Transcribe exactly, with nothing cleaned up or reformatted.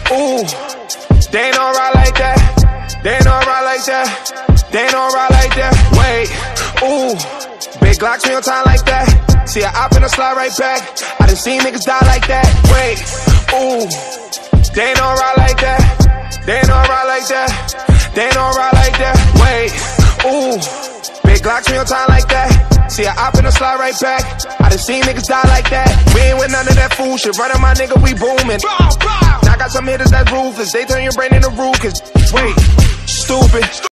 Ooh, they ain't all right like that. They ain't all right like that. They ain't all right like that. Wait, ooh, big Glocks real time like that. See I op and I slide right back. I done seen niggas die like that. Wait, ooh, they ain't all right like that. They ain't all right like that. They ain't all right like that. Wait, ooh, big Glocks real time like that. See I op and I slide right back. I done seen niggas die like that. We ain't with none of that fool shit. Running my nigga, we booming. Now I got some hitters that's ruthless. They turn your brain into roof. Cause wait, stupid.